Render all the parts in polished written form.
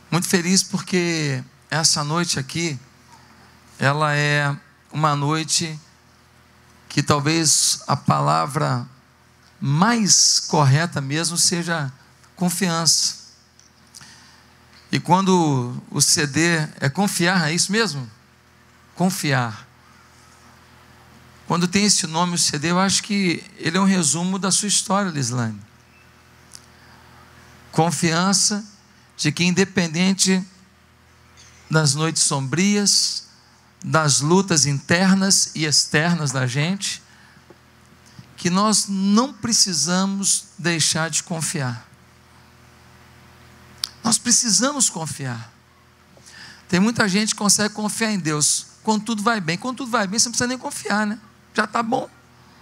Muito feliz porque essa noite aqui, ela é uma noite que talvez a palavra mais correta mesmo seja confiança. E quando o CD é confiar, é isso mesmo? Confiar. Quando tem esse nome, o CD, eu acho que ele é um resumo da sua história, Lislane. Confiança de que, independente das noites sombrias, das lutas internas e externas da gente, que nós não precisamos deixar de confiar. Nós precisamos confiar. Tem muita gente que consegue confiar em Deus quando tudo vai bem. Quando tudo vai bem, você não precisa nem confiar, né? Já está bom.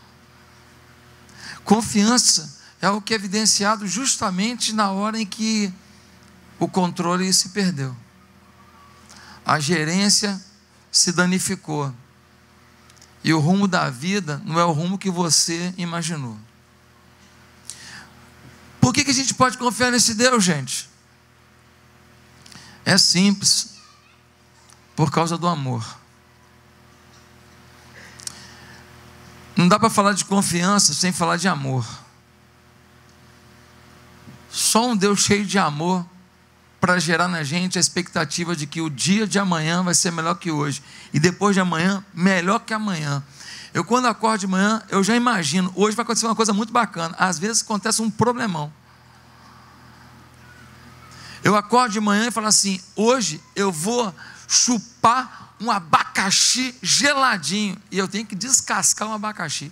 Confiança é o que é evidenciado justamente na hora em que o controle se perdeu. A gerência se danificou. E o rumo da vida não é o rumo que você imaginou. Por que a gente pode confiar nesse Deus, gente? É simples. Por causa do amor. Não dá para falar de confiança sem falar de amor. Só um Deus cheio de amor para gerar na gente a expectativa de que o dia de amanhã vai ser melhor que hoje, e depois de amanhã, melhor que amanhã. Eu quando acordo de manhã, eu já imagino, hoje vai acontecer uma coisa muito bacana. Às vezes acontece um problemão. Eu acordo de manhã e falo assim, hoje eu vou chupar um abacaxi geladinho, e eu tenho que descascar um abacaxi.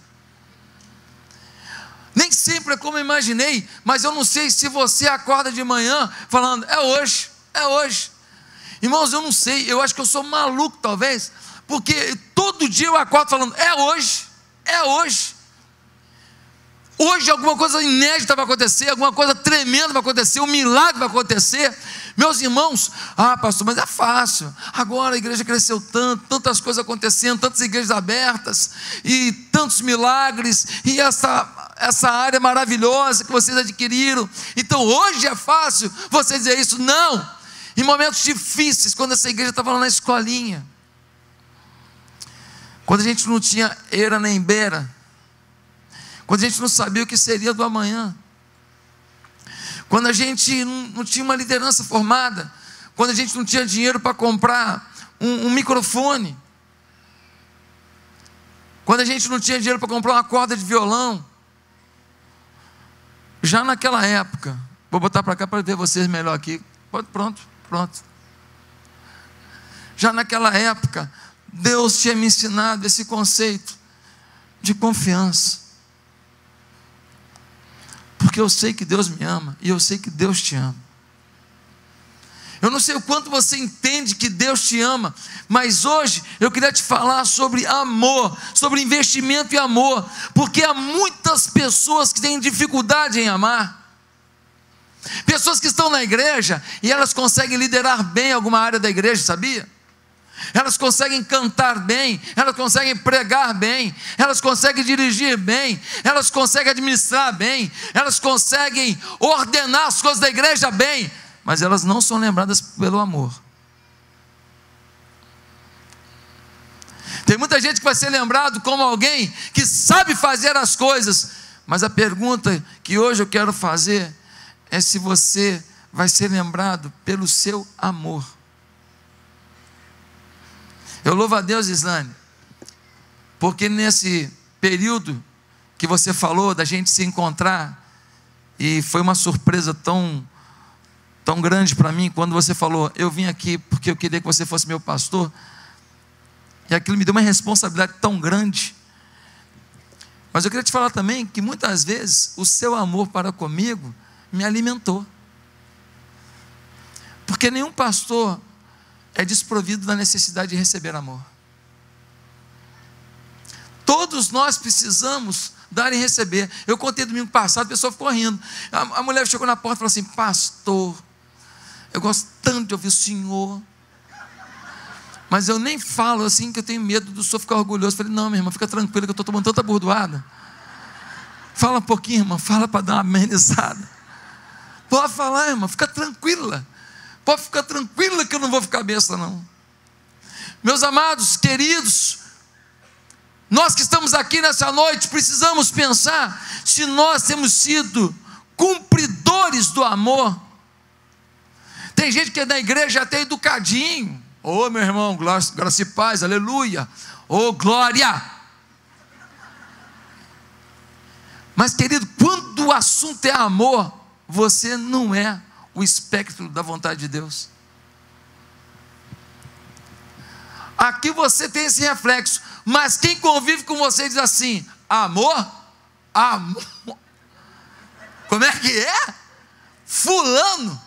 Nem sempre é como eu imaginei, mas eu não sei se você acorda de manhã falando, é hoje, é hoje. Irmãos, eu não sei, eu acho que eu sou maluco talvez, porque todo dia eu acordo falando, é hoje, é hoje. Hoje alguma coisa inédita vai acontecer, alguma coisa tremenda vai acontecer, um milagre vai acontecer. Meus irmãos, pastor, mas é fácil, agora a igreja cresceu tanto, tantas coisas acontecendo, tantas igrejas abertas, e tantos milagres, e essa área maravilhosa que vocês adquiriram, então hoje é fácil você dizer isso. Não, em momentos difíceis, quando essa igreja estava lá na escolinha, quando a gente não tinha eira nem beira, quando a gente não sabia o que seria do amanhã, quando a gente não tinha uma liderança formada, quando a gente não tinha dinheiro para comprar um microfone, quando a gente não tinha dinheiro para comprar uma corda de violão, já naquela época, vou botar para cá para ver vocês melhor aqui, pronto, já naquela época, Deus tinha me ensinado esse conceito de confiança, porque eu sei que Deus me ama, e eu sei que Deus te ama. Eu não sei o quanto você entende que Deus te ama, mas hoje eu queria te falar sobre amor, sobre investimento e amor, porque há muitas pessoas que têm dificuldade em amar, pessoas que estão na igreja, e elas conseguem liderar bem alguma área da igreja, sabia? Elas conseguem cantar bem, elas conseguem pregar bem, elas conseguem dirigir bem, elas conseguem administrar bem, elas conseguem ordenar as coisas da igreja bem, mas elas não são lembradas pelo amor. Tem muita gente que vai ser lembrado como alguém que sabe fazer as coisas, mas a pergunta que hoje eu quero fazer é se você vai ser lembrado pelo seu amor. Eu louvo a Deus, Islane, porque nesse período que você falou da gente se encontrar, e foi uma surpresa tão grande para mim, quando você falou, eu vim aqui porque eu queria que você fosse meu pastor, e aquilo me deu uma responsabilidade tão grande. Mas eu queria te falar também que muitas vezes o seu amor para comigo me alimentou, porque nenhum pastor é desprovido da necessidade de receber amor. Todos nós precisamos dar e receber. Eu contei domingo passado, a pessoa ficou rindo. A mulher chegou na porta e falou assim, pastor, eu gosto tanto de ouvir o senhor, mas eu nem falo assim, que eu tenho medo do senhor ficar orgulhoso. Eu falei, não, minha irmã, fica tranquila que eu estou tomando tanta bordoada. Fala um pouquinho, irmã, fala para dar uma amenizada. Pode falar, irmã, fica tranquila. Pode ficar tranquila que eu não vou ficar besta, não. Meus amados, queridos, nós que estamos aqui nessa noite, precisamos pensar se nós temos sido cumpridores do amor. Tem gente que é da igreja até educadinho. Ô meu irmão, graça e paz, aleluia. Ô glória. Mas querido, quando o assunto é amor, você não é o espectro da vontade de Deus. Aqui você tem esse reflexo, mas quem convive com você diz assim: amor? Amor? Como é que é? Fulano.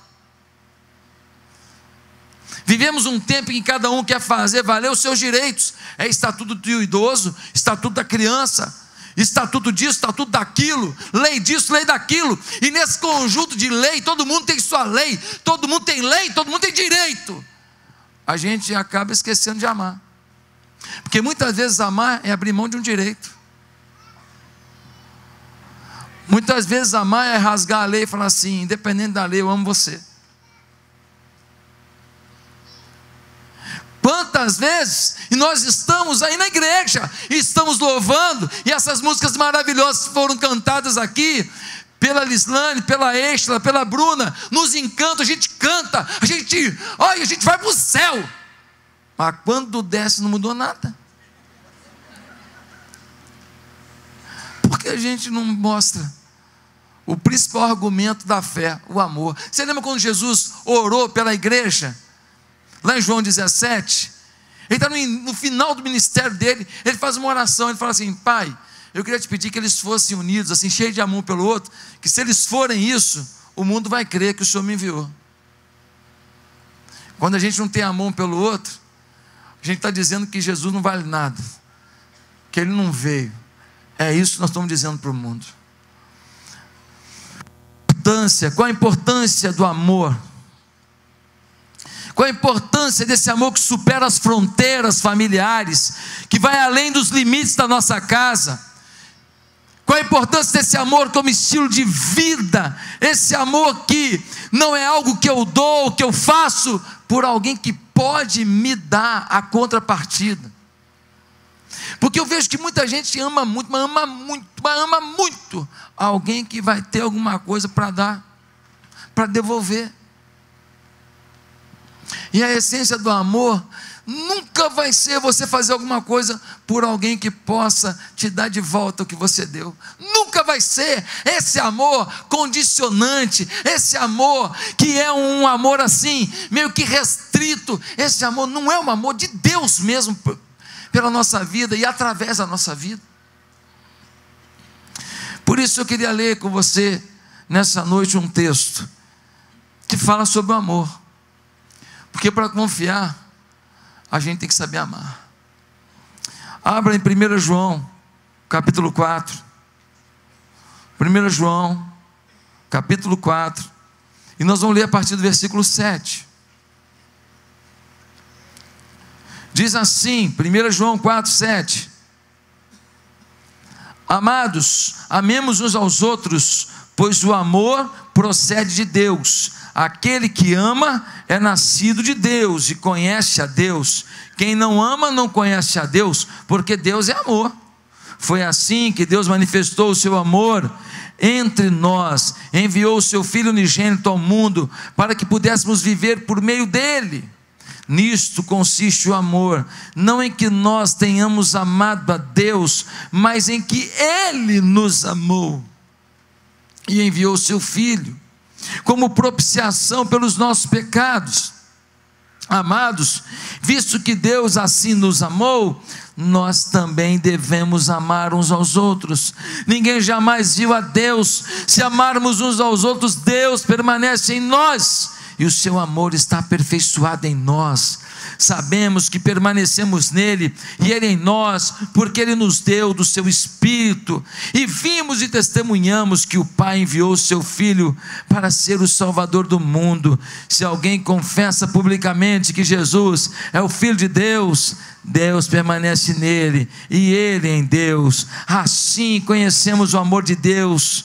Vivemos um tempo em que cada um quer fazer valer os seus direitos. É estatuto do idoso, estatuto da criança, estatuto disso, estatuto daquilo, lei disso, lei daquilo. E nesse conjunto de lei, todo mundo tem sua lei, todo mundo tem lei, todo mundo tem direito. A gente acaba esquecendo de amar. Porque muitas vezes amar é abrir mão de um direito. Muitas vezes amar é rasgar a lei e falar assim: independente da lei, eu amo você. Quantas vezes, e nós estamos aí na igreja, e estamos louvando, e essas músicas maravilhosas foram cantadas aqui, pela Lislane, pela Estela, pela Bruna, nos encanta, a gente canta, a gente vai para o céu, mas quando desce não mudou nada, porque a gente não mostra o principal argumento da fé, o amor. Você lembra quando Jesus orou pela igreja? Lá em João 17, ele está no final do ministério dele, ele faz uma oração, ele fala assim: Pai, eu queria te pedir que eles fossem unidos, assim, cheios de amor pelo outro, que se eles forem isso, o mundo vai crer que o Senhor me enviou. Quando a gente não tem amor um pelo outro, a gente está dizendo que Jesus não vale nada, que Ele não veio. É isso que nós estamos dizendo para o mundo. Qual a importância do amor? Qual a importância desse amor que supera as fronteiras familiares, que vai além dos limites da nossa casa? Qual a importância desse amor como estilo de vida? Esse amor que não é algo que eu dou, que eu faço por alguém que pode me dar a contrapartida. Porque eu vejo que muita gente ama muito, mas ama muito alguém que vai ter alguma coisa para dar, para devolver. E a essência do amor nunca vai ser você fazer alguma coisa por alguém que possa te dar de volta o que você deu. Nunca vai ser esse amor condicionante, esse amor que é um amor assim, meio que restrito. Esse amor não é um amor de Deus mesmo, pela nossa vida e através da nossa vida. Por isso eu queria ler com você nessa noite um texto que fala sobre o amor. Porque para confiar, a gente tem que saber amar. Abra em 1 João, capítulo 4. 1 João, capítulo 4. E nós vamos ler a partir do versículo 7. Diz assim, 1 João 4, 7. Amados, amemos uns aos outros, pois o amor procede de Deus. Aquele que ama é nascido de Deus e conhece a Deus. Quem não ama não conhece a Deus, porque Deus é amor. Foi assim que Deus manifestou o seu amor entre nós, enviou o seu Filho unigênito ao mundo, para que pudéssemos viver por meio dele. Nisto consiste o amor, não em que nós tenhamos amado a Deus, mas em que Ele nos amou e enviou o seu Filho como propiciação pelos nossos pecados. Amados, visto que Deus assim nos amou, nós também devemos amar uns aos outros. Ninguém jamais viu a Deus. Se amarmos uns aos outros, Deus permanece em nós e o seu amor está aperfeiçoado em nós. Sabemos que permanecemos nele e ele em nós, porque ele nos deu do seu Espírito. E vimos e testemunhamos que o Pai enviou o seu Filho para ser o Salvador do mundo. Se alguém confessa publicamente que Jesus é o Filho de Deus, Deus permanece nele e ele em Deus. Assim conhecemos o amor de Deus.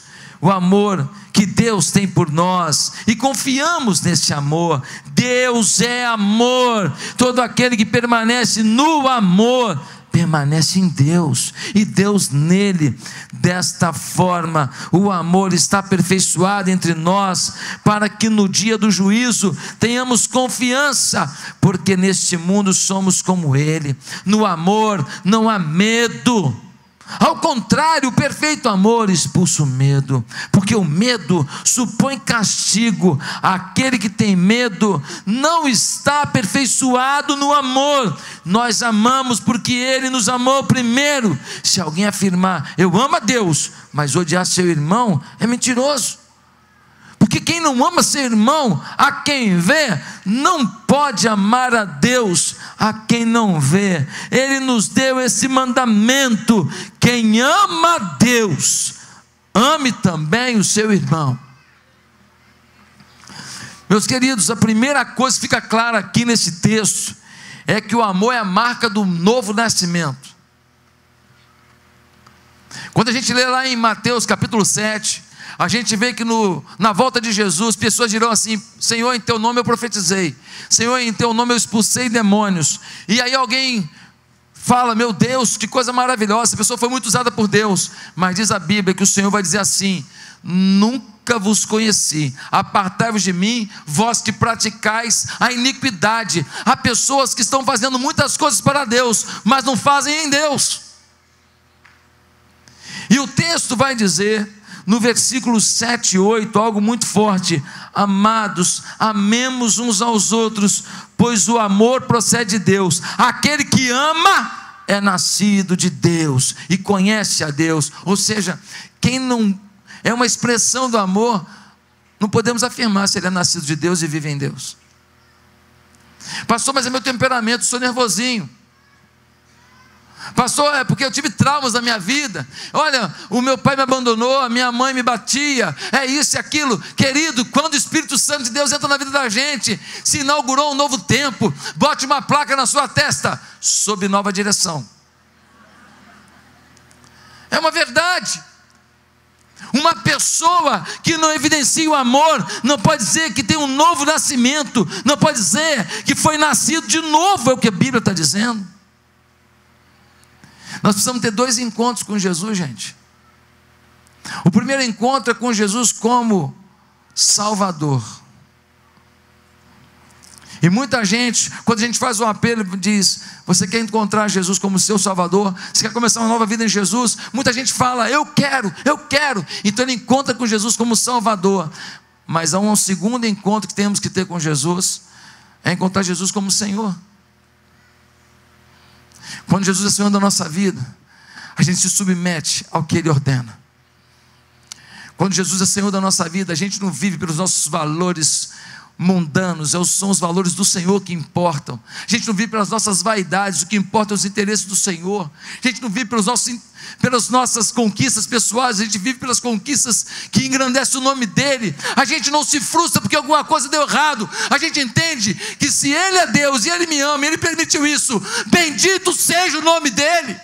o amor que Deus tem por nós e confiamos nesse amor. Deus é amor. Todo aquele que permanece no amor permanece em Deus e Deus nele. Desta forma, o amor está aperfeiçoado entre nós, para que no dia do juízo tenhamos confiança, porque neste mundo somos como ele. No amor não há medo. Ao contrário, o perfeito amor expulsa o medo, porque o medo supõe castigo. Aquele que tem medo não está aperfeiçoado no amor. Nós amamos porque Ele nos amou primeiro. Se alguém afirmar, eu amo a Deus, mas odiar seu irmão, é mentiroso. Porque quem não ama seu irmão, a quem vê, não pode amar a Deus, a quem não vê. Ele nos deu esse mandamento: quem ama a Deus, ame também o seu irmão. Meus queridos, a primeira coisa que fica clara aqui nesse texto é que o amor é a marca do novo nascimento. Quando a gente lê lá em Mateus capítulo 7, a gente vê que na volta de Jesus, pessoas dirão assim: Senhor, em teu nome eu profetizei, Senhor, em teu nome eu expulsei demônios. E aí alguém fala: meu Deus, que coisa maravilhosa, essa pessoa foi muito usada por Deus. Mas diz a Bíblia que o Senhor vai dizer assim: nunca vos conheci, apartai-vos de mim, vós que praticais a iniquidade. Há pessoas que estão fazendo muitas coisas para Deus, mas não fazem em Deus. E o texto vai dizer, no versículo 7 e 8, algo muito forte: amados, amemos uns aos outros, pois o amor procede de Deus. Aquele que ama é nascido de Deus e conhece a Deus. Ou seja, quem não é uma expressão do amor, não podemos afirmar se ele é nascido de Deus e vive em Deus. Pastor, mas é meu temperamento, sou nervosinho. Pastor, é porque eu tive traumas na minha vida. Olha, o meu pai me abandonou, a minha mãe me batia, é isso e aquilo. Querido, quando o Espírito Santo de Deus entra na vida da gente, se inaugurou um novo tempo. Bote uma placa na sua testa: sob nova direção. É uma verdade. Uma pessoa que não evidencia o amor não pode dizer que tem um novo nascimento, não pode dizer que foi nascido de novo. É o que a Bíblia está dizendo. Nós precisamos ter 2 encontros com Jesus, gente. O primeiro encontro é com Jesus como Salvador. E muita gente, quando a gente faz um apelo, diz: você quer encontrar Jesus como seu Salvador? Você quer começar uma nova vida em Jesus? Muita gente fala: eu quero. Então ele encontra com Jesus como Salvador. Mas há um segundo encontro que temos que ter com Jesus, é encontrar Jesus como Senhor. Quando Jesus é Senhor da nossa vida, a gente se submete ao que Ele ordena. Quando Jesus é Senhor da nossa vida, a gente não vive pelos nossos valores mundanos, são os valores do Senhor que importam. A gente não vive pelas nossas vaidades, o que importa é os interesses do Senhor. A gente não vive pelas nossas conquistas pessoais, a gente vive pelas conquistas que engrandecem o nome dEle. A gente não se frustra porque alguma coisa deu errado. A gente entende que se Ele é Deus e Ele me ama, Ele permitiu isso, bendito seja o nome dEle.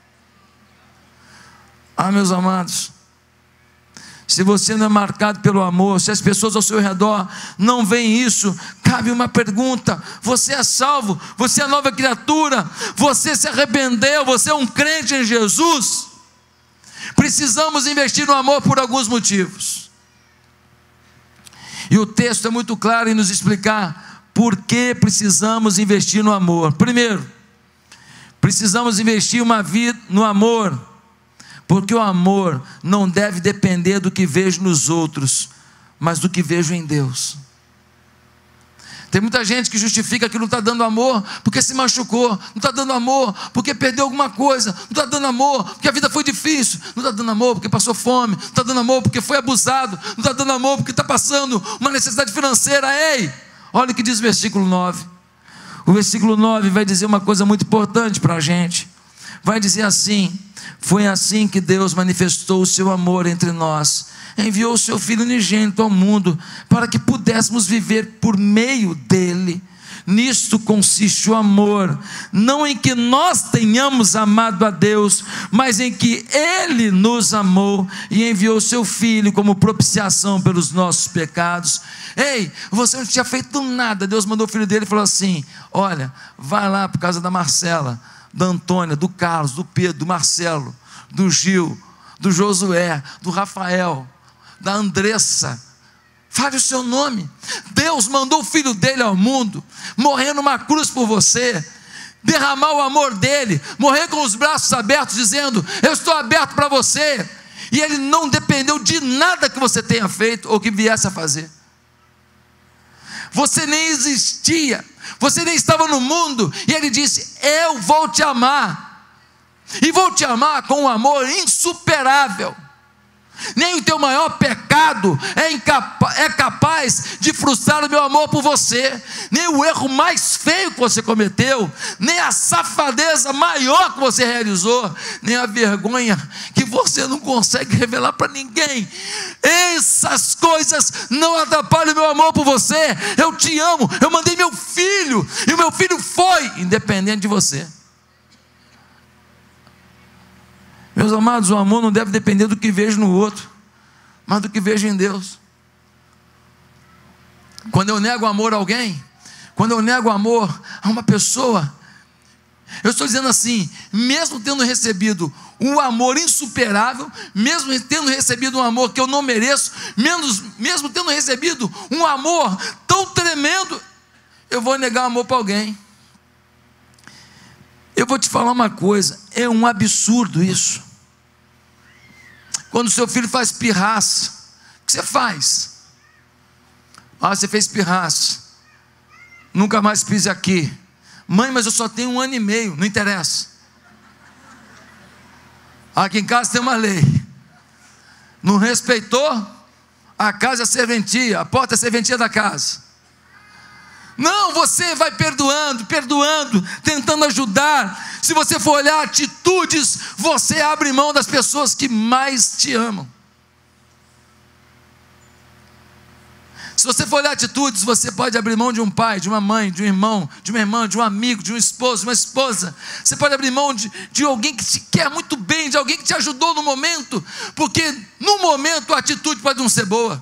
Meus amados, se você não é marcado pelo amor, se as pessoas ao seu redor não veem isso, cabe uma pergunta: você é salvo? Você é nova criatura? Você se arrependeu? Você é um crente em Jesus? Precisamos investir no amor por alguns motivos. E o texto é muito claro em nos explicar por que precisamos investir no amor. Primeiro, precisamos investir uma vida no amor, porque o amor não deve depender do que vejo nos outros, mas do que vejo em Deus. Tem muita gente que justifica que não está dando amor porque se machucou, não está dando amor porque perdeu alguma coisa, não está dando amor porque a vida foi difícil, não está dando amor porque passou fome, não está dando amor porque foi abusado, não está dando amor porque está passando uma necessidade financeira. Ei, olha o que diz o versículo 9. O versículo 9 vai dizer uma coisa muito importante para a gente. Vai dizer assim: foi assim que Deus manifestou o seu amor entre nós, enviou o seu Filho unigênito ao mundo, para que pudéssemos viver por meio dele. Nisto consiste o amor, não em que nós tenhamos amado a Deus, mas em que Ele nos amou e enviou seu Filho como propiciação pelos nossos pecados. Ei, você não tinha feito nada, Deus mandou o Filho dele e falou assim: olha, vai lá por causa da Marcela, da Antônia, do Carlos, do Pedro, do Marcelo, do Gil, do Josué, do Rafael, da Andressa, fale o seu nome. Deus mandou o Filho dele ao mundo, morrer numa cruz por você, derramar o amor dele, morrer com os braços abertos, dizendo: eu estou aberto para você. E ele não dependeu de nada que você tenha feito ou que viesse a fazer. Você nem existia, você nem estava no mundo, e ele disse: eu vou te amar, e vou te amar com um amor insuperável. Nem o teu maior pecado é capaz de frustrar o meu amor por você, nem o erro mais feio que você cometeu, nem a safadeza maior que você realizou, nem a vergonha que você não consegue revelar para ninguém. Essas coisas não atrapalham o meu amor por você. Eu te amo, eu mandei meu filho, e o meu filho foi, independente de você. Meus amados, o amor não deve depender do que vejo no outro, mas do que vejo em Deus. Quando eu nego amor a alguém, quando eu nego amor a uma pessoa, eu estou dizendo assim: mesmo tendo recebido um amor insuperável, mesmo tendo recebido um amor que eu não mereço, mesmo tendo recebido um amor tão tremendo, eu vou negar amor para alguém. Eu vou te falar uma coisa, é um absurdo isso. Quando o seu filho faz pirraça, o que você faz? Ah, você fez pirraça, nunca mais pise aqui. Mãe, mas eu só tenho 1 ano e meio, não interessa. Aqui em casa tem uma lei: não respeitou, a casa é serventia, a porta é serventia da casa. Não, você vai perdoando, tentando ajudar. Se você for olhar atitudes, você abre mão das pessoas que mais te amam. Se você for olhar atitudes, você pode abrir mão de um pai, de uma mãe, de um irmão, de uma irmã, de um amigo, de um esposo, de uma esposa. Você pode abrir mão de alguém que te quer muito bem, de alguém que te ajudou no momento, porque no momento a atitude pode não ser boa.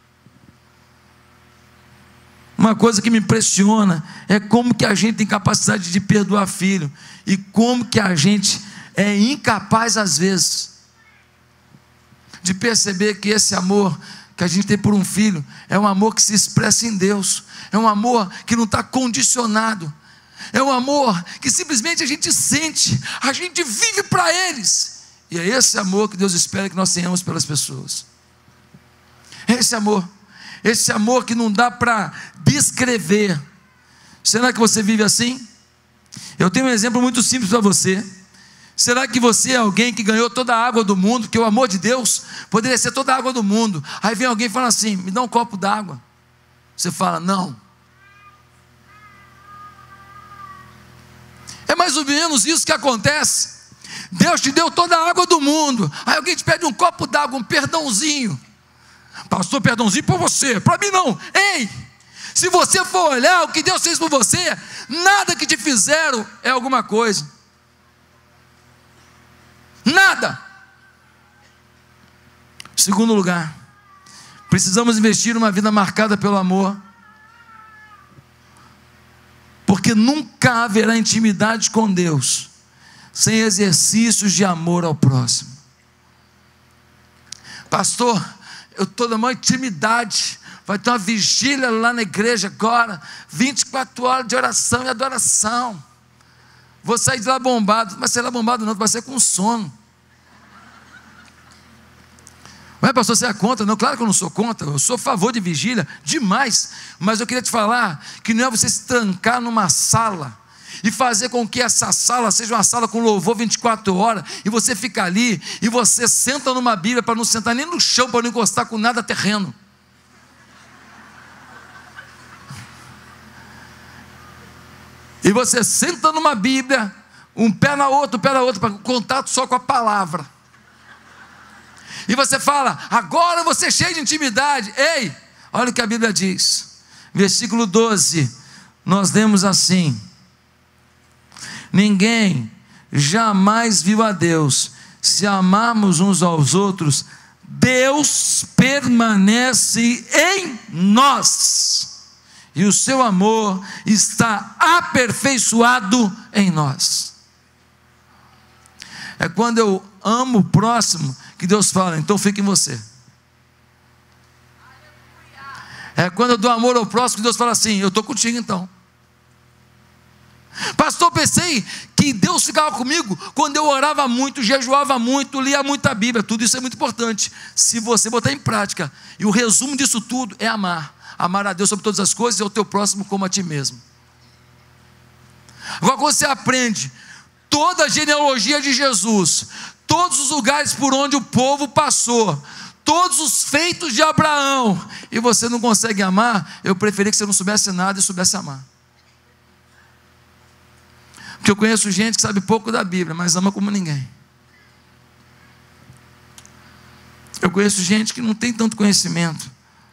Uma coisa que me impressiona é como que a gente tem capacidade de perdoar filho, e como que a gente é incapaz às vezes de perceber que esse amor que a gente tem por um filho é um amor que se expressa em Deus, é um amor que não está condicionado, é um amor que simplesmente a gente sente, a gente vive para eles, e é esse amor que Deus espera que nós tenhamos pelas pessoas. Esse amor que não dá para descrever. Será que você vive assim? Eu tenho um exemplo muito simples para você. Será que você é alguém que ganhou toda a água do mundo? Porque o amor de Deus poderia ser toda a água do mundo. Aí vem alguém e fala assim: me dá um copo d'água. Você fala: não. É mais ou menos isso que acontece. Deus te deu toda a água do mundo, aí alguém te pede um copo d'água, um perdãozinho. Pastor, perdãozinho por você, para mim não. Ei, se você for olhar o que Deus fez por você, nada que te fizeram é alguma coisa, nada. Segundo lugar, precisamos investir numa vida marcada pelo amor, porque nunca haverá intimidade com Deus sem exercícios de amor ao próximo. Pastor, eu estou na maior intimidade, vai ter uma vigília lá na igreja agora, 24 horas de oração e adoração, vou sair de lá bombado. Mas será bombado não, vai ser com sono. Mas pastor, você é contra? Não, claro que eu não sou contra, eu sou a favor de vigília, demais. Mas eu queria te falar que não é você se trancar numa sala e fazer com que essa sala seja uma sala com louvor 24 horas, e você fica ali, e você senta numa Bíblia, para não sentar nem no chão, para não encostar com nada terreno. E você senta numa Bíblia, um pé na outra, para contato só com a palavra. E você fala: agora você é cheio de intimidade. Ei, olha o que a Bíblia diz, versículo 12 nós lemos assim: ninguém jamais viu a Deus. Se amarmos uns aos outros, Deus permanece em nós, e o seu amor está aperfeiçoado em nós. É quando eu amo o próximo que Deus fala: então fique em você. É quando eu dou amor ao próximo que Deus fala assim: eu estou contigo então. Pastor, pensei que Deus ficava comigo quando eu orava muito, jejuava muito, lia muita Bíblia. Tudo isso é muito importante, se você botar em prática. E o resumo disso tudo é amar. Amar a Deus sobre todas as coisas e ao teu próximo como a ti mesmo. Agora, quando você aprende toda a genealogia de Jesus, todos os lugares por onde o povo passou, todos os feitos de Abraão, e você não consegue amar, eu preferia que você não soubesse nada e soubesse amar. Porque eu conheço gente que sabe pouco da Bíblia, mas ama como ninguém. Eu conheço gente que não tem tanto conhecimento.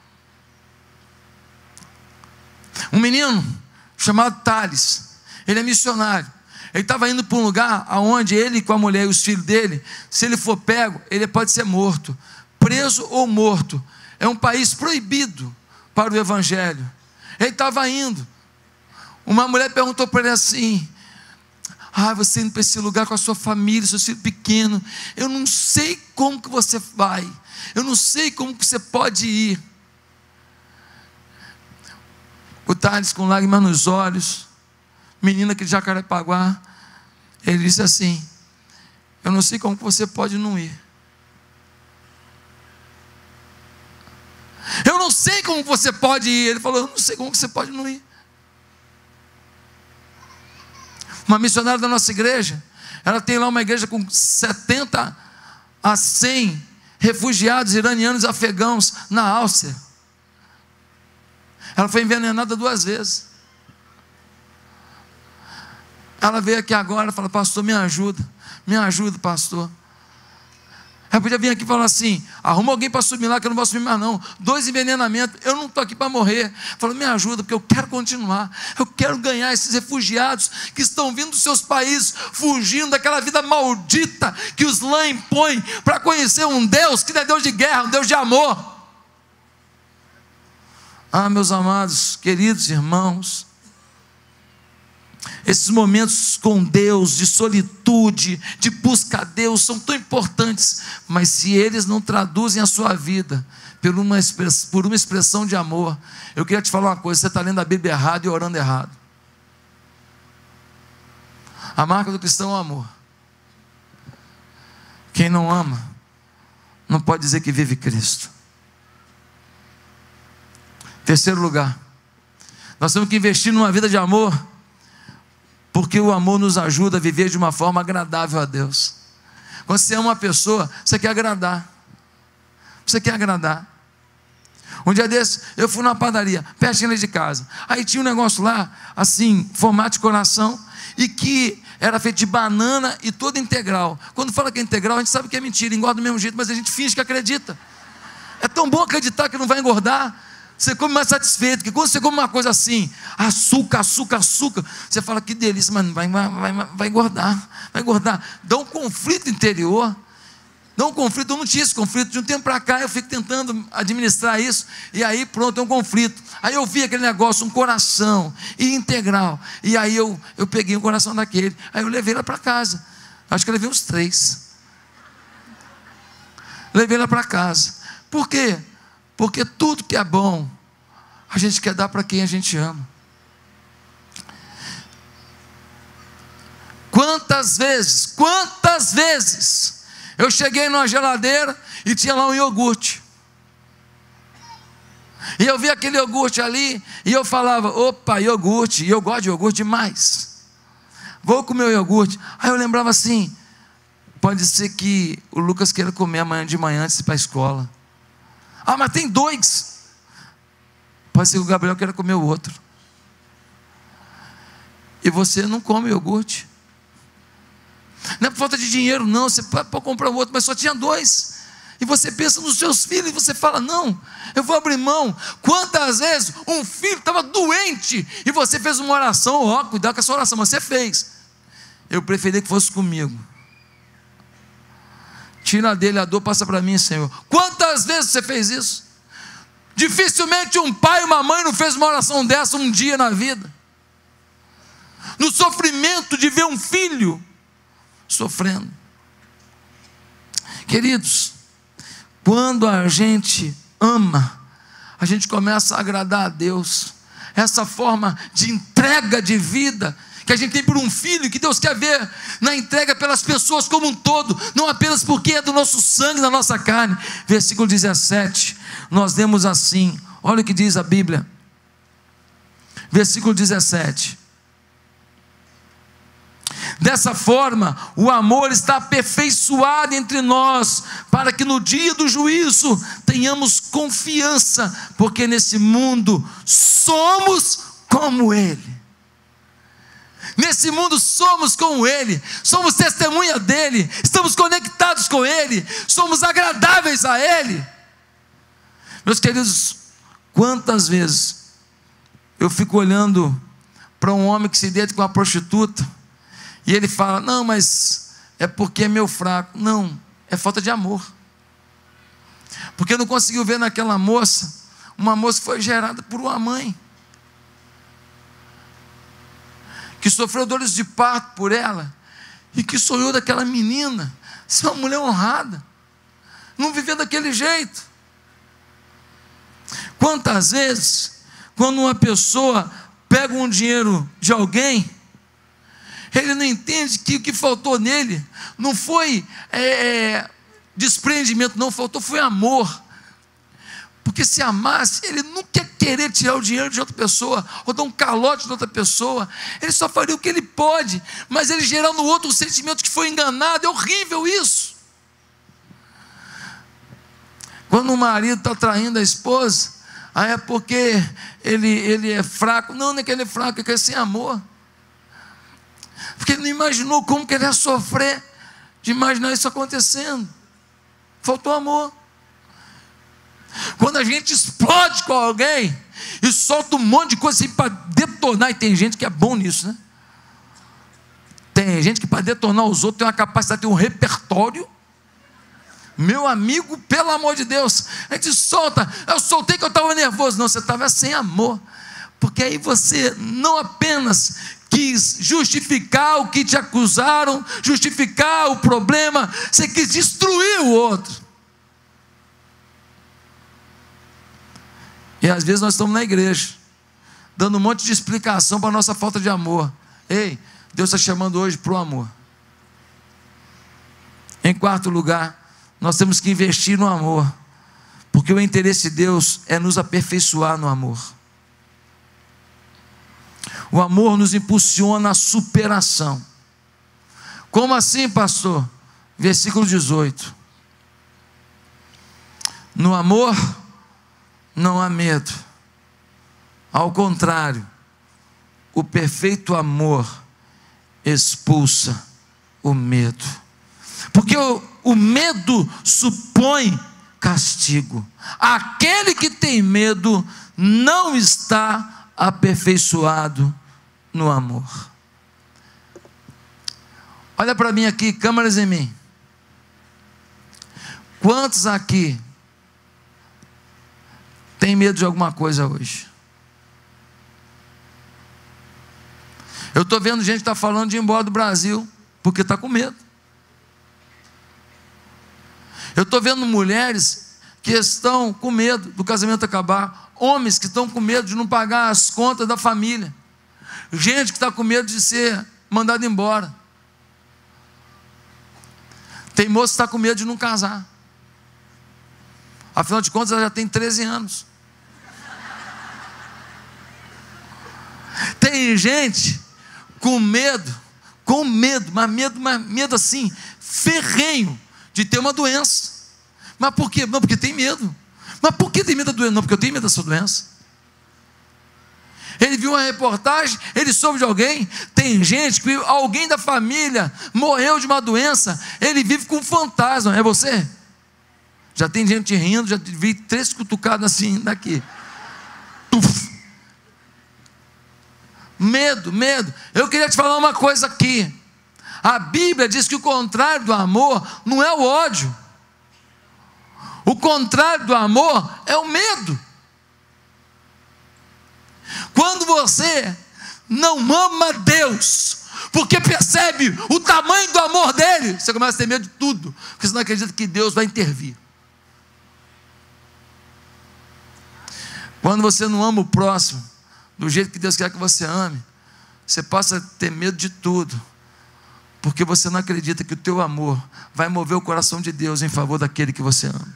Um menino chamado Thales, ele é missionário. Ele estava indo para um lugar onde ele com a mulher e os filhos dele, se ele for pego, ele pode ser morto, preso ou morto. É um país proibido para o evangelho. Ele estava indo. Uma mulher perguntou para ele assim: você indo para esse lugar com a sua família, seu filho pequeno, eu não sei como que você vai, eu não sei como que você pode ir. O Thales, com lágrimas nos olhos, menina aqui de Jacarepaguá, ele disse assim: eu não sei como que você pode não ir. Eu não sei como você pode ir. Ele falou: eu não sei como que você pode não ir. Uma missionária da nossa igreja, ela tem lá uma igreja com 70 a 100 refugiados iranianos afegãos na Áustria. Ela foi envenenada 2 vezes. Ela veio aqui agora e falou: pastor, me ajuda, pastor. Ela podia vir aqui e falar assim: arruma alguém para subir lá, que eu não vou subir mais não. 2 envenenamentos, eu não estou aqui para morrer. Falou: me ajuda, porque eu quero continuar. Eu quero ganhar esses refugiados que estão vindo dos seus países, fugindo daquela vida maldita que os lã impõem, para conhecer um Deus que não é Deus de guerra, um Deus de amor. Meus amados, queridos irmãos, esses momentos com Deus, de solitude, de busca a Deus, são tão importantes, mas se eles não traduzem a sua vida por uma expressão de amor, eu queria te falar uma coisa: você está lendo a Bíblia errado e orando errado. A marca do cristão é o amor. Quem não ama, não pode dizer que vive Cristo. Terceiro lugar, nós temos que investir numa vida de amor, porque o amor nos ajuda a viver de uma forma agradável a Deus. Quando você ama uma pessoa, você quer agradar. Você quer agradar. Um dia desse, eu fui numa padaria, pertinho de casa. Aí tinha um negócio lá, assim, formato de coração, e que era feito de banana e todo integral. Quando fala que é integral, a gente sabe que é mentira, engorda do mesmo jeito, mas a gente finge que acredita. É tão bom acreditar que não vai engordar. Você come mais satisfeito, porque quando você come uma coisa assim, açúcar, você fala: que delícia, mas vai engordar, vai engordar. Dá um conflito interior, eu não tinha esse conflito. De um tempo para cá eu fico tentando administrar isso, e aí pronto, é um conflito. Aí eu vi aquele negócio, um coração e integral, e aí eu peguei um coração daquele, aí eu levei lá para casa, acho que eu levei uns 3, levei lá para casa. Por quê? Porque tudo que é bom, a gente quer dar para quem a gente ama. Quantas vezes eu cheguei numa geladeira e tinha lá um iogurte, e eu vi aquele iogurte ali, e eu falava: opa, iogurte, e eu gosto de iogurte demais, vou comer o iogurte. Aí eu lembrava assim: pode ser que o Lucas queira comer amanhã de manhã antes de ir para a escola. Mas tem 2. Pode ser que o Gabriel queira comer o outro. E você não come iogurte. Não é por falta de dinheiro, não. Você pode comprar o outro, mas só tinha 2. E você pensa nos seus filhos e você fala: não, eu vou abrir mão. Quantas vezes um filho estava doente e você fez uma oração? Ó, cuidado com essa oração, mas você fez. Eu preferia que fosse comigo. Tira dele a dor, passa para mim, Senhor. Quantas vezes você fez isso? Dificilmente um pai e uma mãe não fez uma oração dessa um dia na vida. No sofrimento de ver um filho sofrendo. Queridos, quando a gente ama, a gente começa a agradar a Deus. Essa forma de entrega de vida que a gente tem por um filho, que Deus quer ver na entrega pelas pessoas como um todo, não apenas porque é do nosso sangue, da nossa carne. Versículo 17, nós lemos assim, olha o que diz a Bíblia, versículo 17: dessa forma, o amor está aperfeiçoado entre nós, para que no dia do juízo tenhamos confiança, porque nesse mundo somos como Ele. Nesse mundo somos como Ele, somos testemunha dEle, estamos conectados com Ele, somos agradáveis a Ele. Meus queridos, quantas vezes eu fico olhando para um homem que se deita com uma prostituta, e ele fala: não, mas é porque é meu fraco. Não, é falta de amor, porque não conseguiu ver naquela moça, uma moça que foi gerada por uma mãe, que sofreu dores de parto por ela, e que sonhou daquela menina ser uma mulher honrada, não viver daquele jeito. Quantas vezes, quando uma pessoa pega um dinheiro de alguém, ele não entende que o que faltou nele não foi desprendimento, não, faltou foi amor. Porque se amasse, ele nunca ia querer tirar o dinheiro de outra pessoa, ou dar um calote de outra pessoa. Ele só faria o que ele pode, mas ele gerar no outro o sentimento que foi enganado. É horrível isso. Quando o marido está traindo a esposa, aí é porque ele é fraco. Não é que ele é fraco, é que ele é sem amor. Porque ele não imaginou como que ele ia sofrer de imaginar isso acontecendo. Faltou amor. Quando a gente explode com alguém e solta um monte de coisa assim para detonar, e tem gente que é bom nisso, né? Tem gente que para detonar os outros tem uma capacidade, tem um repertório. Meu amigo, pelo amor de Deus, a gente solta. Eu soltei que eu estava nervoso. Não, você estava sem amor, porque aí você não apenas quis justificar o que te acusaram, justificar o problema, você quis destruir o outro. E às vezes nós estamos na igreja, dando um monte de explicação para a nossa falta de amor. Ei, Deus está chamando hoje para o amor. Em quarto lugar, nós temos que investir no amor, porque o interesse de Deus é nos aperfeiçoar no amor. O amor nos impulsiona à superação. Como assim, pastor? Versículo 18: no amor não há medo, ao contrário, o perfeito amor expulsa o medo, porque o medo supõe castigo. Aquele que tem medo não está aperfeiçoado no amor. Olha para mim aqui, câmeras em mim. Quantos aqui tem medo de alguma coisa hoje? Eu estou vendo gente que está falando de ir embora do Brasil porque está com medo. Eu estou vendo mulheres que estão com medo do casamento acabar, homens que estão com medo de não pagar as contas da família, gente que está com medo de ser mandado embora. Tem moço que está com medo de não casar, afinal de contas ela já tem 13 anos. Tem gente com medo, mas medo assim, ferrenho, de ter uma doença. Mas por quê? Não, porque tem medo. Mas por que tem medo da doença? Não, porque eu tenho medo dessa doença. Ele viu uma reportagem, ele soube de alguém. Tem gente que alguém da família morreu de uma doença, ele vive com um fantasma. É você? Já tem gente rindo, já vi 3 cutucadas assim, daqui. Tuf. Medo, medo. Eu queria te falar uma coisa aqui. A Bíblia diz que o contrário do amor não é o ódio. O contrário do amor é o medo. Quando você não ama Deus, porque percebe o tamanho do amor dele, você começa a ter medo de tudo, porque você não acredita que Deus vai intervir. Quando você não ama o próximo do jeito que Deus quer que você ame, você passa a ter medo de tudo, porque você não acredita que o teu amor vai mover o coração de Deus em favor daquele que você ama.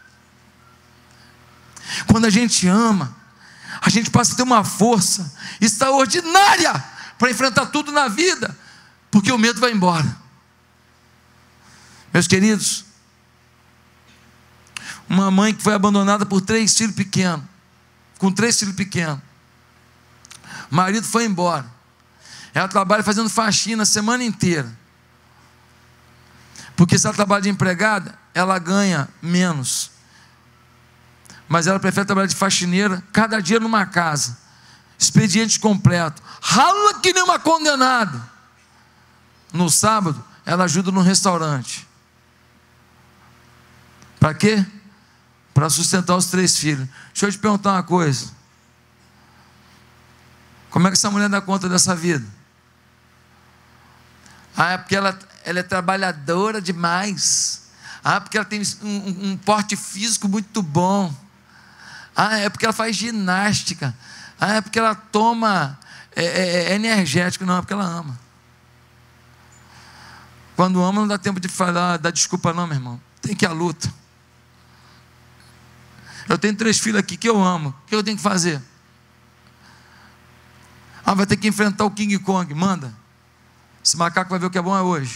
Quando a gente ama, a gente passa a ter uma força extraordinária para enfrentar tudo na vida, porque o medo vai embora. Meus queridos, uma mãe que foi abandonada por 3 filhos pequenos, com 3 filhos pequenos, o marido foi embora, ela trabalha fazendo faxina a semana inteira, porque se ela trabalha de empregada, ela ganha menos, mas ela prefere trabalhar de faxineira, cada dia numa casa, expediente completo, rala que nem uma condenada. No sábado, ela ajuda no restaurante. Para quê? Para sustentar os 3 filhos. Deixa eu te perguntar uma coisa. Como é que essa mulher dá conta dessa vida? É porque ela é trabalhadora demais. Porque ela tem um porte físico muito bom. É porque ela faz ginástica. É porque ela toma energético. Não, é porque ela ama. Quando ama não dá tempo de falar, dar desculpa não, meu irmão. Tem que ir à luta. Eu tenho 3 filhos aqui que eu amo. O que eu tenho que fazer? Vai ter que enfrentar o King Kong. Manda. Esse macaco vai ver o que é bom hoje.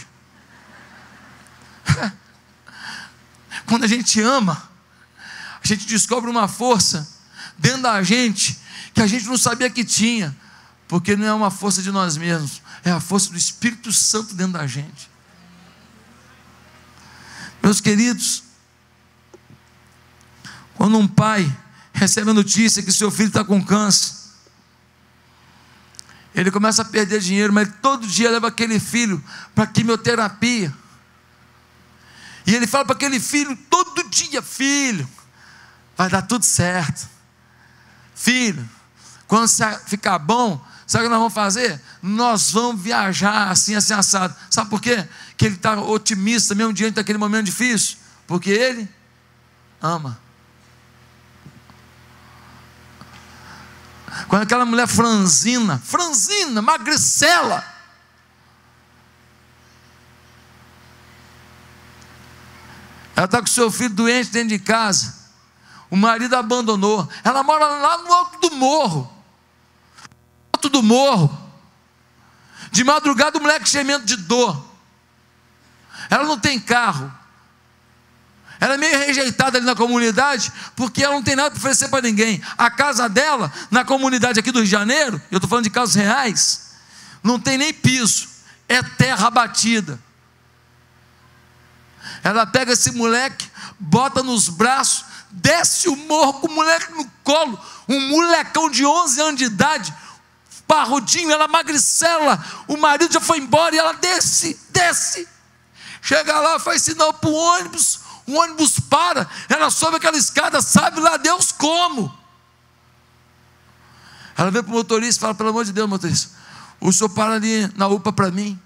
Quando a gente ama, a gente descobre uma força dentro da gente que a gente não sabia que tinha, porque não é uma força de nós mesmos, é a força do Espírito Santo dentro da gente. Meus queridos, quando um pai recebe a notícia que seu filho está com câncer, ele começa a perder dinheiro, mas todo dia leva aquele filho para quimioterapia, e ele fala para aquele filho todo dia: filho, vai dar tudo certo, filho, quando você ficar bom, sabe o que nós vamos fazer? Nós vamos viajar assim, assim, assado. Sabe por quê? Que ele está otimista mesmo diante daquele momento difícil, porque ele ama. Quando aquela mulher franzina, magricela, ela está com seu filho doente dentro de casa, o marido abandonou, ela mora lá no alto do morro, de madrugada o moleque gemendo de dor, ela não tem carro, ela é meio rejeitada ali na comunidade, porque ela não tem nada para oferecer para ninguém. A casa dela, na comunidade aqui do Rio de Janeiro, eu estou falando de casas reais, não tem nem piso, é terra batida. Ela pega esse moleque, bota nos braços, desce o morro com o moleque no colo, um molecão de 11 anos de idade, parrudinho, ela magricela, o marido já foi embora e ela desce, chega lá, faz sinal para o ônibus, o ônibus para, ela sobe aquela escada, sabe lá Deus como. Ela vem para o motorista e fala: pelo amor de Deus, motorista, o senhor para ali na UPA para mim.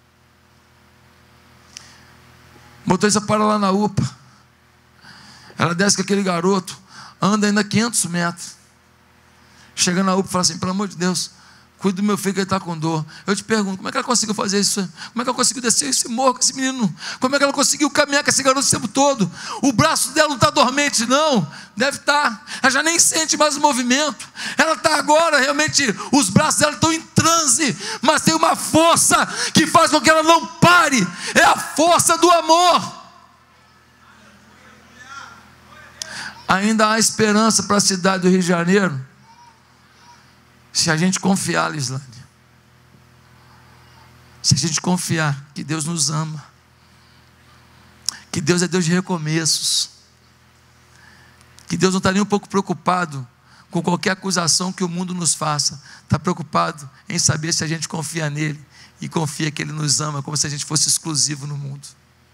O motorista para lá na UPA, ela desce com aquele garoto, anda ainda 500 metros, chega na UPA e fala assim: pelo amor de Deus, cuida do meu filho que ele está com dor. Eu te pergunto, como é que ela conseguiu fazer isso? Como é que ela conseguiu descer esse morro com esse menino? Como é que ela conseguiu caminhar com esse garoto o tempo todo? O braço dela não está dormente não, deve estar, ela já nem sente mais o movimento, ela está agora, realmente, os braços dela estão em transe, mas tem uma força que faz com que ela não pare, é a força do amor. Ainda há esperança para a cidade do Rio de Janeiro, se a gente confiar, Lislane, se a gente confiar que Deus nos ama, que Deus é Deus de recomeços, que Deus não está nem um pouco preocupado com qualquer acusação que o mundo nos faça. Está preocupado em saber se a gente confia nele e confia que ele nos ama, como se a gente fosse exclusivo no mundo.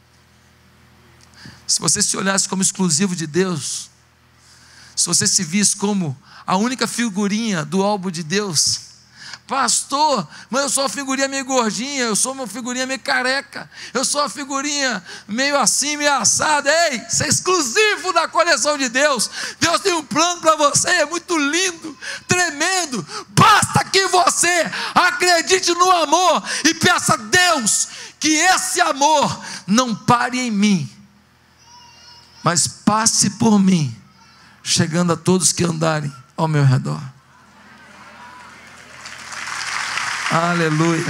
Se você se olhasse como exclusivo de Deus, se você se visse como a única figurinha do álbum de Deus, pastor, mas eu sou uma figurinha meio gordinha, eu sou uma figurinha meio careca, eu sou uma figurinha meio assim, meio assada. Ei, você é exclusivo da coleção de Deus. Deus tem um plano para você, é muito lindo, tremendo. Basta que você acredite no amor e peça a Deus que esse amor não pare em mim, mas passe por mim, chegando a todos que andarem ao meu redor. Aleluia.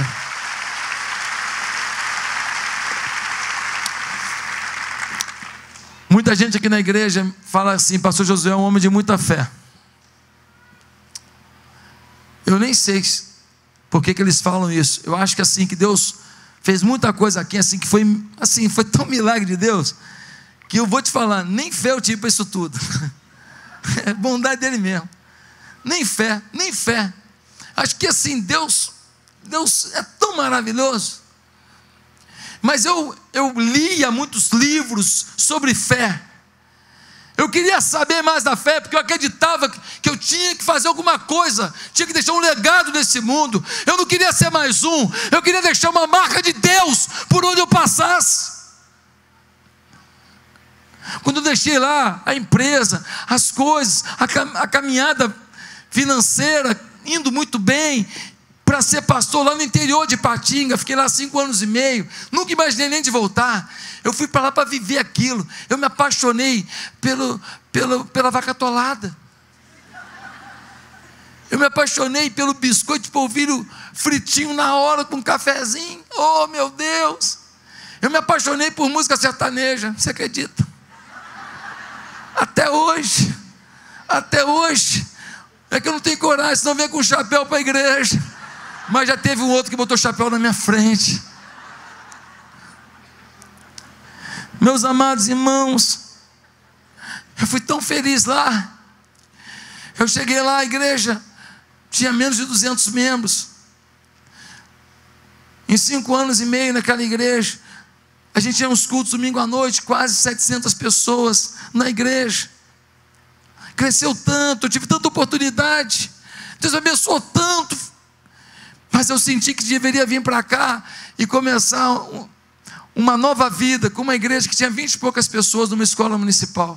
Muita gente aqui na igreja fala assim: pastor Josué é um homem de muita fé. Eu nem sei por que eles falam isso. Eu acho que assim, que Deus fez muita coisa aqui, assim, que foi tão milagre de Deus, que eu vou te falar, nem fé eu tive para isso tudo. É bondade dele mesmo. Nem fé. Acho que assim, Deus é tão maravilhoso. Mas eu lia muitos livros sobre fé. Eu queria saber mais da fé, porque eu acreditava que eu tinha que fazer alguma coisa, tinha que deixar um legado nesse mundo. Eu não queria ser mais um, eu queria deixar uma marca de Deus por onde eu passasse. Quando eu deixei lá a empresa, as coisas, a caminhada financeira indo muito bem, para ser pastor lá no interior de Ipatinga, fiquei lá 5 anos e meio, nunca imaginei nem de voltar. Eu fui para lá para viver aquilo. Eu me apaixonei pela vaca atolada. Eu me apaixonei pelo biscoito de polvilho fritinho na hora com um cafezinho. Oh, meu Deus! Eu me apaixonei por música sertaneja, você acredita? Até hoje. É que eu não tenho coragem, senão vem com chapéu para a igreja. Mas já teve um outro que botou chapéu na minha frente. Meus amados irmãos, eu fui tão feliz lá. Eu cheguei lá, a igreja tinha menos de 200 membros. Em 5 anos e meio naquela igreja, a gente tinha uns cultos domingo à noite, quase 700 pessoas na igreja. Cresceu tanto, eu tive tanta oportunidade, Deus me abençoou tanto, mas eu senti que deveria vir para cá e começar uma nova vida, com uma igreja que tinha 20 e poucas pessoas numa escola municipal.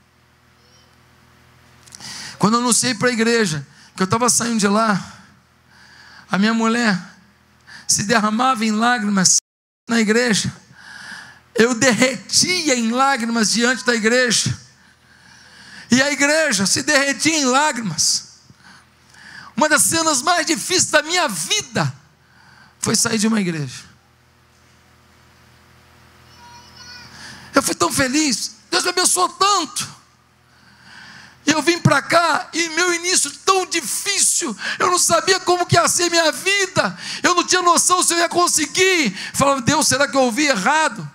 Quando eu anunciei para a igreja que eu estava saindo de lá, a minha mulher se derramava em lágrimas na igreja, eu derretia em lágrimas diante da igreja, e a igreja se derretia em lágrimas. Uma das cenas mais difíceis da minha vida foi sair de uma igreja. Eu fui tão feliz, Deus me abençoou tanto. Eu vim para cá e meu início tão difícil, eu não sabia como que ia ser minha vida, eu não tinha noção se eu ia conseguir. Falava: Deus, será que eu ouvi errado?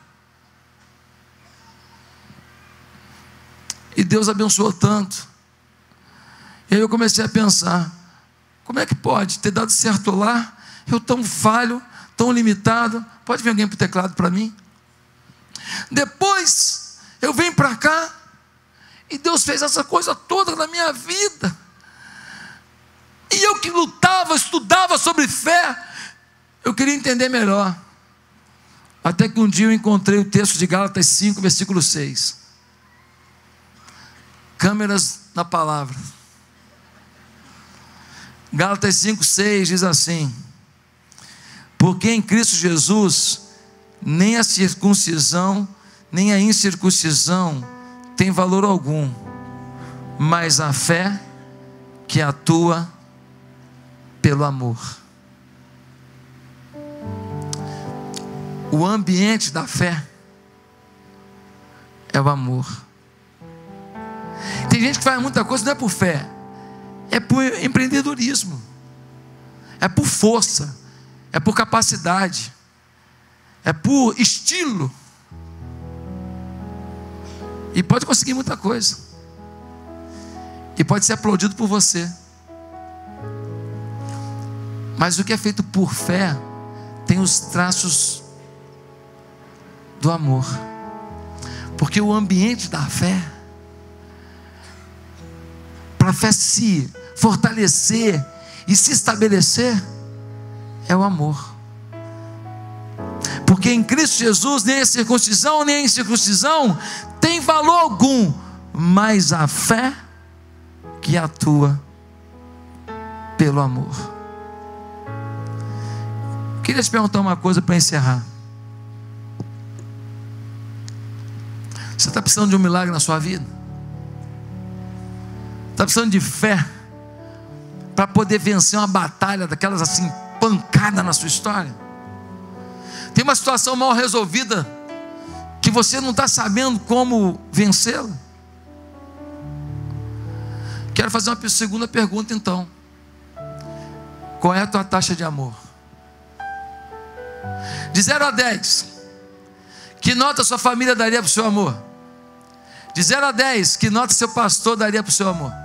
E Deus abençoou tanto. E aí eu comecei a pensar: como é que pode ter dado certo lá, eu tão falho, tão limitado? Pode vir alguém para o teclado para mim? Depois eu venho para cá e Deus fez essa coisa toda na minha vida, e eu que lutava, estudava sobre fé, eu queria entender melhor, até que um dia eu encontrei o texto de Gálatas 5, versículo 6. Câmeras na palavra. Gálatas 5,6 diz assim: porque em Cristo Jesus nem a circuncisão nem a incircuncisão tem valor algum, mas a fé que atua pelo amor. O ambiente da fé é o amor. Tem gente que faz muita coisa não é por fé, é por empreendedorismo, é por força, é por capacidade, é por estilo, e pode conseguir muita coisa, e pode ser aplaudido por você. Mas o que é feito por fé tem os traços do amor. Porque o ambiente da fé, para a fé se fortalecer e se estabelecer, é o amor. Porque em Cristo Jesus nem a circuncisão nem a incircuncisão tem valor algum, mas a fé que atua pelo amor. Queria te perguntar uma coisa para encerrar. Você está precisando de um milagre na sua vida? Está precisando de fé para poder vencer uma batalha daquelas assim, pancada na sua história? Tem uma situação mal resolvida que você não está sabendo como vencê-la? Quero fazer uma segunda pergunta então. Qual é a tua taxa de amor? De 0 a 10, que nota sua família daria para o seu amor? De 0 a 10, que nota seu pastor daria para o seu amor?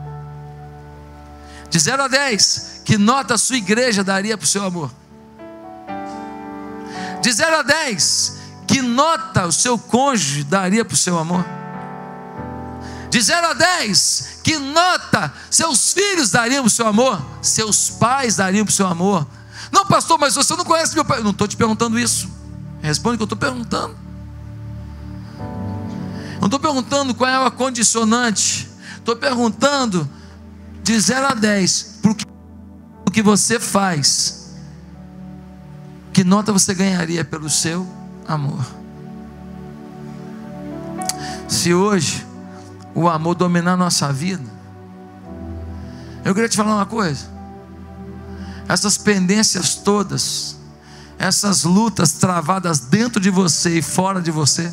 De 0 a 10, que nota a sua igreja daria para o seu amor? De 0 a 10, que nota o seu cônjuge daria para o seu amor? De 0 a 10, que nota seus filhos dariam para o seu amor? Seus pais dariam para o seu amor? Não, pastor, mas você não conhece meu pai. Não estou te perguntando isso. Responde o que eu estou perguntando. Não estou perguntando qual é a condicionante. Estou perguntando de 0 a 10, por que você faz, que nota você ganharia pelo seu amor? Se hoje o amor dominar a nossa vida, eu queria te falar uma coisa. Essas pendências todas, essas lutas travadas dentro de você e fora de você,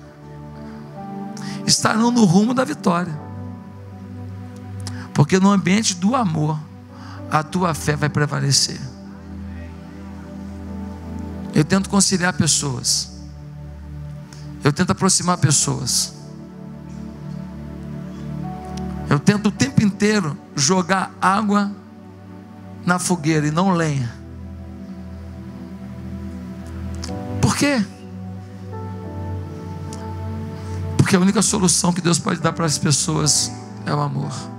estarão no rumo da vitória. Porque no ambiente do amor, a tua fé vai prevalecer. Eu tento conciliar pessoas, eu tento aproximar pessoas, eu tento o tempo inteiro jogar água na fogueira e não lenha. Por quê? Porque a única solução que Deus pode dar para as pessoas é o amor.